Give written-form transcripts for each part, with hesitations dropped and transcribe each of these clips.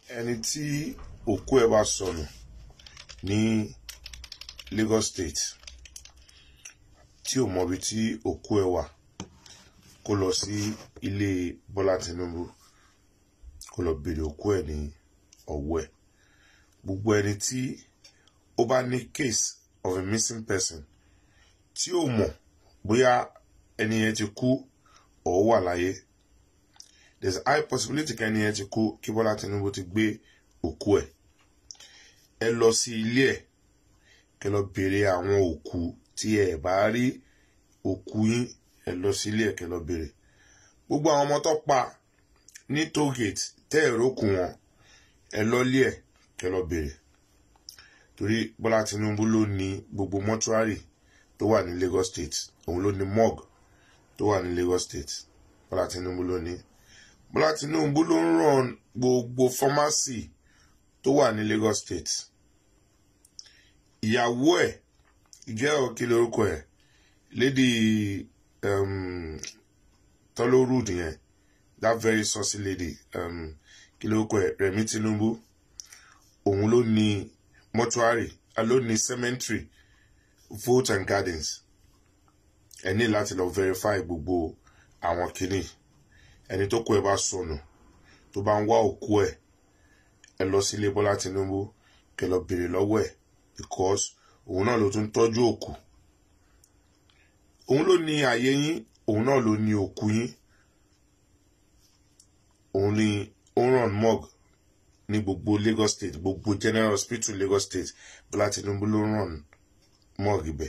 ẹni tí òkú ẹ̀ bá sọnù ní Lagos State tí ò mọbi tí òkú ẹ̀ wà kó lọ sí ilé Bọ́lá Tinubu kó lọ béèrè òkú ẹ̀ ní ọwọ́ ẹ̀. Gbogbo ẹni tí ó bá ní case of a missing person tí ò mọ̀ bóyá ẹni yẹn ti kú ó wà láyé, there's a high possibility kí ẹni yẹn ti kú kí Bọ́lá Tinubu ti gbé òkú ẹ̀. Ẹ lọ sí ilé ẹ̀ kẹ́ lọ béèrè àwọn òkú tí ẹ bá rí òkú yín, ẹ lọ sí ilé ẹ̀ kẹ́ lọ béèrè. Gbogbo àwọn ọmọ tó pa ní toll gate tẹ́ ẹ rókù wọn, ẹ lọ ilé ẹ̀ kẹ́ lọ béèrè. Torí Bọ́lá Tinubu ló ní gbogbo mọ́túárì tó wà ní Lagos State, òun ló ní morgue tó wà ní Lagos State. Bọ́lá Tinubu ló ní. Bọ́lá Tinubu ló ń run gbogbo pharmacy tó wà ní Lagos State. Ìyàwó ẹ̀ ìjẹ́ òkè lórúkọ ẹ̀ lady Tọ́lórùd yẹn, that very saucy lady, kí lórúkọ ẹ̀, Rẹ̀mí Tinubu, òun ló ní mọ́túárì, ló ní cemetery, Vote and Gardens. Ẹ ní láti lọ verify gbogbo àwọn kìíní. Ẹni tó kú ẹ bá sọnù tó bá ń wá òkú ẹ̀, ẹ lọ sí ilé Bọ́lá Tinubu kẹ́ lọ béèrè lọ́wọ́ ẹ̀, because òun náà ló tún tọ́jú òkú. Òun ló ní ààyè yín, òun náà ló ní òkú yín. Òun ní ó run morgue ní gbogbo Lagos State, gbogbo General Hospital Lagos State. Bọ́lá Tinubu ló run morgue ibẹ̀.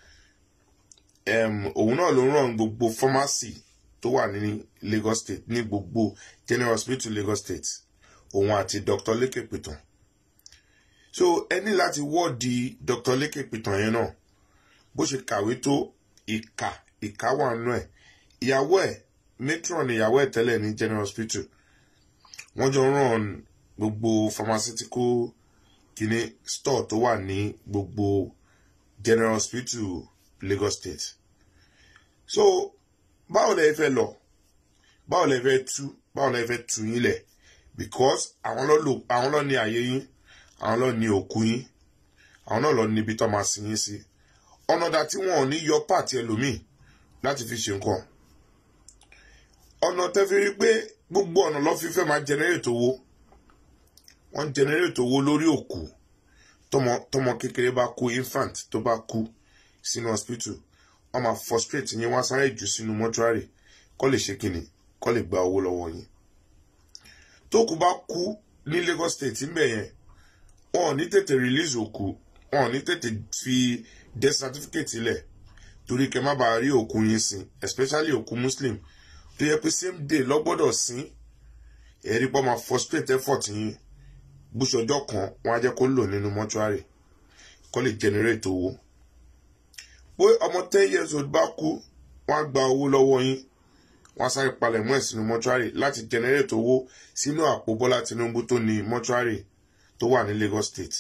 Òun náà ló run gbogbo pharmacy tó wà ní Lagos State, ní gbogbo General Hospital Lagos State. Òun àti Dr. Leke Pitan. So ẹ ní láti wọ́ọ̀dì Dr. Leke Pitan yẹn náà. Bó ṣe kàwé tó ìka wà nínú ẹ̀. Ìyàwó ẹ̀, matron ìyàwó ẹ̀ tẹ́lẹ̀ ní General Hospital. Wọ́n jọ run gbogbo pharmaceutical kìíní store tó wà ní gbogbo General Hospital Lagos State. So báwo lẹ fẹ́ lọ? Báwo lẹ fẹ́ tú yín lẹ̀? Because àwọn ló ní ààyè yín, àwọn ló ní òkú yín, àwọn náà ló ní ibi tó máa sin yín sí. Ọ̀nà dà tí wọn ò ní yọ pàtì ẹlòmíì láti fi ṣe nǹkan. Ọ̀nà tẹ́ fi rí pé gbogbo ọ̀nà ló fi fẹ́ máa generate owó. Wọ́n generate owó lórí òkú. Tọmọ kékeré bá kú, infant tó bá kú sínú hospital, wọ́n máa frustrate yín, wọ́n sáré jù sínú mọ́túárì kó lè ṣe kíni, kó lè gba owó lọ́wọ́ yín. Tó kú bá kú ní Lagos State ńbẹ̀ yẹn, wọn ò ní tètè release òkú, wọn ò ní tètè fi death certificate ilẹ̀ torí kẹ́ má bàa rí òkú yín sin, especially òkú Muslim tó yẹ pé same day ló gbọ́dọ̀ sin. Ẹ̀rí pọ́ máa frustrate effort yín. Búṣọjọ́ kan wọ́n á jẹ́ kó lò nínú mọ́túárì kó lè generate owó. Bó ọmọ 10 years old bá kú, wọ́n á gba owó lọ́wọ́ yín, wọ́n á sáré palẹ̀ mọ́ ẹ̀ sínú mọ́túárì láti generate owó sínú àpò Bọ́lá Tinubu tó ní mọ́túárì tó wà ní Lagos State.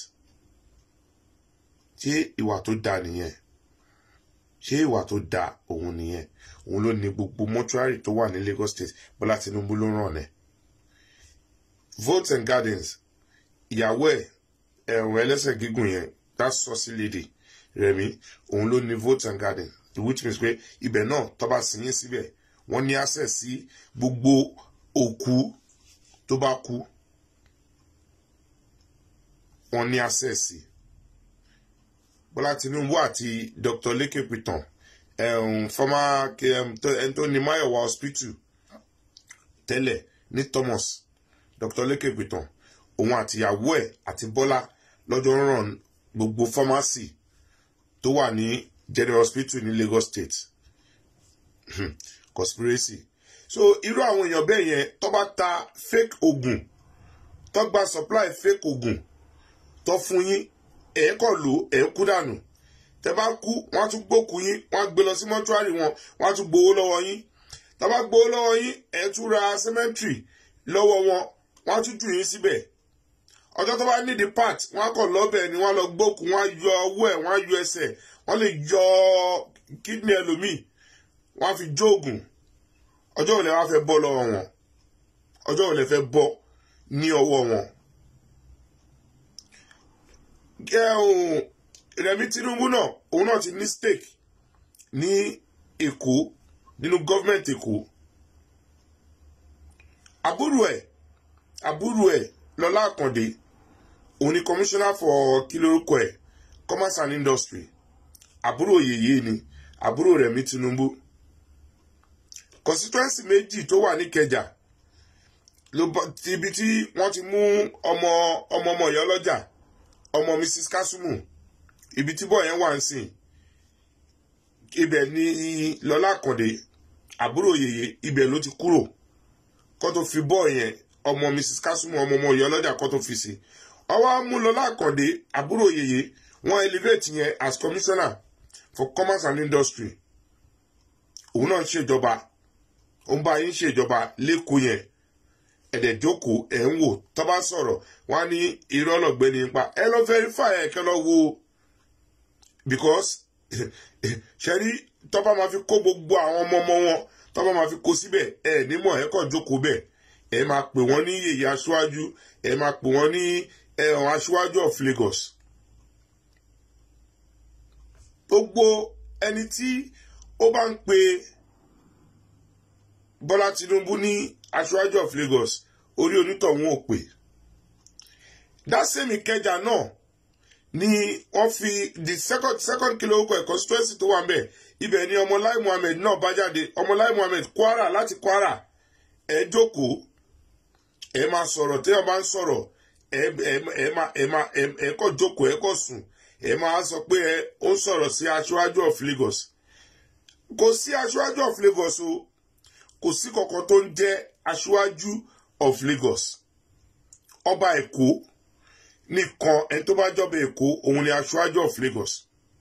Ṣé ìwà tó dáa nìyẹn? Ṣé ìwà tó dáa òun nìyẹn? Òun ló ní gbogbo mọ́túárì tó wà ní Lagos State. Bọ́lá Tinubu ló ràn ẹ́. Vote and Gardens, ìyàwó ẹ̀ ẹ̀wọ̀n ẹlẹ́sẹ̀ gígùn yẹn, that saucy lady Rẹ̀mí, òun ló ní Vote and Garden, which means pé ibẹ̀ náà tó bá sin yín síbẹ̀, wọ́n ní access sí gbogbo òkú tó bá kú. Wọ́n ní access sí. Bọ́lá Tinubu àti Dr. Leke Pitan, former ẹni tó ní Mayowa Hospital tẹ́lẹ̀ ní Thomas, Dr. Leke Pitan, òun àti ìyàwó ẹ̀ àti Bọ́lá lọ́jọ́ run gbogbo pharmacy tó wà ní General Hospital ní Lagos State. Conspiracy. So irú àwọn èèyàn bẹ́ẹ̀ yẹn tó bá ta fake oògùn, tó gba supply fake oògùn tó fún yín, ẹ̀ kọ́ lò ẹ̀ kú dànù. Tẹ́ bá kú, wọ́n á tún gbókú yín, wọ́n á gbé lọ sí mọ́túárì wọn, wọ́n á tún gbowó lọ́wọ́ yín. Tó bá gbowó lọ́wọ́ yín, ẹ̀ tún ra cemetery lọ́wọ́ wọn, wọ́n á tún jù yín síbẹ̀. Ọjọ́ tó bá ní the part, wọ́n á kọ̀ lọ́bẹ̀ ni wọ́n á lọ gbókú, wọ́n á yọ ọwọ́ ẹ̀, wọ́n á yọ ẹsẹ̀, wọ́n lè yọ kidney ẹlòmíì, wọ́n á fi jóògùn. Ọjọ́ wo lẹ wá fẹ́ bọ́ lọ́wọ́ wọn? Ọjọ́ wo lẹ fẹ́ bọ́ ní ọwọ́ wọn? Rẹ̀mí Tinubu náà òun náà ti ní stake ní Èkó nínú gọ́ọ̀mẹ̀ntì Èkó. àbúrò ẹ̀ Lọlá Àkàndé òun ni commissioner for kí lórúkọ ẹ̀ commerce and industry. Àbúrò yèyé ni àbúrò Rẹ̀mí Tinubu. Constituency méjì tó wà ní Ìkẹjà ibi tí wọ́n ti mú ọmọ ìyá ọlọ́jà ọmọ Mrs. Kasumu ibi tí bọ́ọ̀ yẹn wà ń sìn ibẹ̀ ni Lọlá Àkàndé àbúrò yèyé ibẹ̀ ló ti kúrò kó tó fi bọ́ọ̀ yẹn ọmọ Mrs. Kasumu ọmọ ìyá ọlọ́jà kó tó fi sí. Ọwọ́ mú Lọlá Àkàndé àbúrò yèyé wọ́n elevate yẹn as commissioner for commerce and industry. Òun náà ń ṣèjọba òun bá yín ṣèjọba lẹ́kọ̀ọ́ yẹn ẹ̀dẹ̀ jókòó ẹ̀ ń wò tó bá sọ̀rọ̀ wọ́n á ní irọ́ lọ́gbẹ́ni nípa ẹ lọ verify ẹ̀ kẹ́ lọ wo because ṣẹ́rí tó bá máa fi kó gbogbo àwọn ọmọ wọn tó bá máa fi kó síbẹ̀ ẹ̀ nímọ̀ ẹ̀ kàn jókòó bẹ̀ ẹ̀ máa pè wọ́n ní yèyé aṣáájú ẹ̀ máa pè wọ́n ní aṣáájú of Lagos. Gbogbo ẹni tí ó bá ń pe Bọ́lá Tinubu ní aṣáájú of Lagos orí onítọ̀hún ò pè. That same Ìkẹjà náà ni wọ́n fi the second kilo oko constituency tó wà ń bẹ̀ ibẹ̀ ni ọmọ Lai Muhammed náà bá jáde ọmọ Lai Muhammed Kwara láti Kwara ẹ jókòó ẹ máa sọ̀rọ̀ tí wọ́n bá ń sọ̀rọ̀ ẹ kọ́ jókòó ẹ kọ́ sùn ẹ máa sọ pé ó ń sọ̀rọ̀ sí aṣáájú of Lagos. Kò sí aṣáájú of Lagos o kò sí kankan tó ń jẹ́ aṣáájú of Lagos. Ọba Èkó nìkan ẹni tó bá jọba Èkó òun ni aṣáájú of Lagos.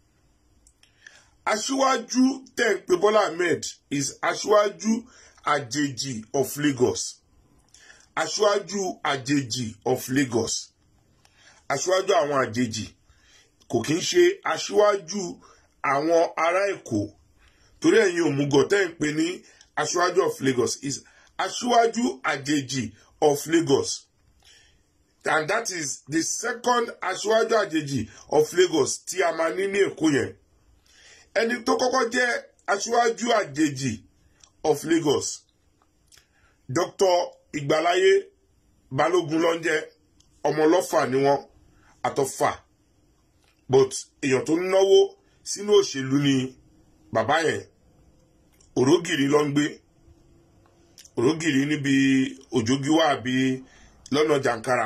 Aṣáájú tẹ̀ ń pe Bọ́lá Ahmed is aṣáájú àjèjì of Lagos. Aṣáájú àjèjì of Lagos. Aṣáájú àwọn àjèjì kò kí ń ṣe aṣáájú àwọn ará Èkó torí ẹ̀yin òmùgọ̀ tẹ́ ń pè ní aṣáájú of Lagos is aṣáájú àjèjì of Lagos. And that is the second aṣáájú àjèjì of Lagos tí a máa ní Èkó yẹn. Ẹni tó kọ́kọ́ jẹ́ aṣáájú àjèjì of Lagos Dr. Ìgbàláyé Balógun ló ń jẹ́ ọmọ Ọlọ́fà ni wọ́n àtọ́fà but èèyàn tó ń náwó sínú òṣèlú ni bàbá yẹn. Òrógìrì ló ń gbé Òrógìrì níbi Òjògíwá àbí lọ́nà Jàǹkàrà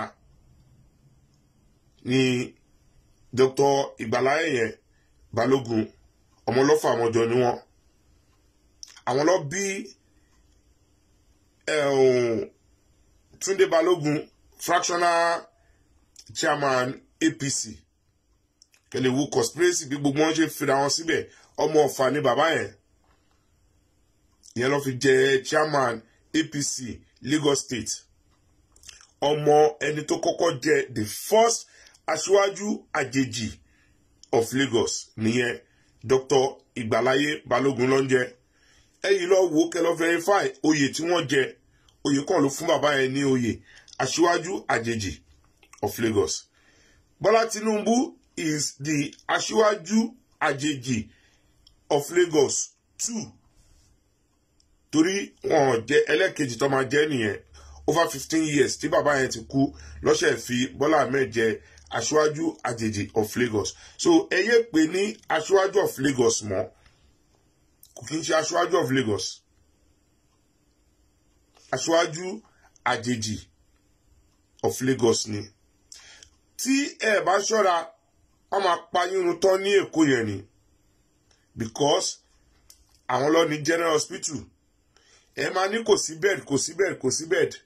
ni Dr. Ìgbàláyé yẹn Balógun ọmọ Ọlọ́fà àmọ́jọ ni wọ́n. Àwọn ló bí Túndé Balógun fractional chairman APC kẹlẹ̀ wo conspiracy bí gbogbo wọn ṣe fira wọn síbẹ̀ ọmọ Ọ̀fà ni bàbá yẹn. Ìyẹn ló fi jẹ chairman APC Lagos State. Ọmọ ẹni tó kọ́kọ́ jẹ the first aṣáájú àjèjì of Lagos nìyẹn Dr. Ìgbàláyé Balógun ló ń jẹ. Ẹ̀yin lọ wo kẹ́ lọ verify oyè tí wọ́n jẹ oyè kan ló fún bàbá yẹn ní oyè aṣáájú àjèjì of Lagos. Bọ́lá Tinubu is the aṣáájú àjèjì of Lagos 2 torí wọn jẹ ẹlẹ́kejì tó máa jẹ́ nìyẹn over 15 years tí bàbá yẹn ti kú lọ́sẹ̀ fi Bọ́lá Ahmed jẹ aṣáájú àjèjì of Lagos. So ẹ yé pè ní aṣáájú of Lagos mọ́ kò kí n ṣe aṣáájú of Lagos. Aṣáájú àjèjì of Lagos ni. Tí ẹ bá ṣọ́ra wọ́n máa pa yín tán ní Èkó yẹn ni because àwọn ló ní general hospital ẹ máa ní kò sí bed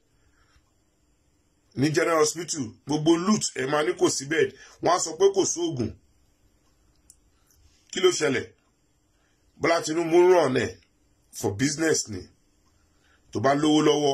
ní general hospital gbogbo loot ẹ máa ní kò sí bed wọ́n á sọ pé kò sóògùn. Kí ló ṣẹlẹ̀? Bọ́lá Tinubu ràn ẹ̀ for business ni. Tó bá lówó lọ́wọ́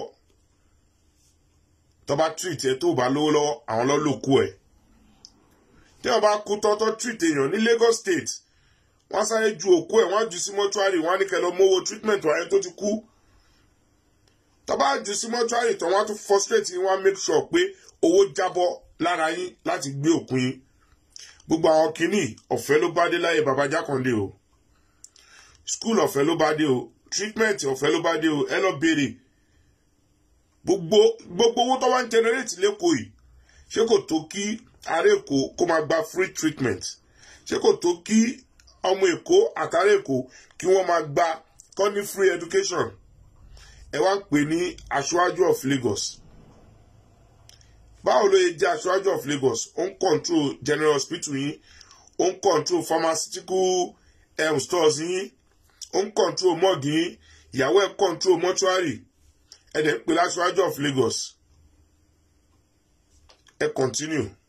tó bá treat ẹ tó bá lówó lọ́wọ́ àwọn ló lòkú ẹ̀. Tí wọ́n bá kú tọ́tọ́ treat èèyàn ní Lagos State wọ́n sáré ju òkú ẹ̀ wọ́n jù sí mọ́túárì wọ́n á ní kẹ́ lọ mówó treatment wáyé tó ti kú. Tó bá jù sí mọ́túárì tán wọ́n á tún frustrate yín wọ́n á make sure pé owó jábọ́ lára yín láti gbé òkú yín. gbogbo àwọn kìíní ọ̀fẹ́ ló bá dé láyé bàbá Jákàndé o school ọ̀fẹ́ ló bá dé o treatment ọ̀fẹ́ ló bá dé o ẹ lọ béèrè gbogbo owó tó wá ń generate lẹ́kọ̀ọ́ yìí ṣé kò tó kí ará Èkó kó máa gba free treatment ṣé kò tó kí ọmọ Èkó àtàrà Èkó kí wọ́n máa gba kọ́ ní free education ẹ wá ń pè ní aṣáájú of Lagos báwo ló yẹ jẹ́ aṣáájú of Lagos ó ń control general hospital yín ó ń control pharmaceutical stores yín ó ń control morgue yín ìyàwó ẹ̀ control mortuary ẹ̀ dẹ̀ ń pè láṣáájú of Lagos ẹ continue.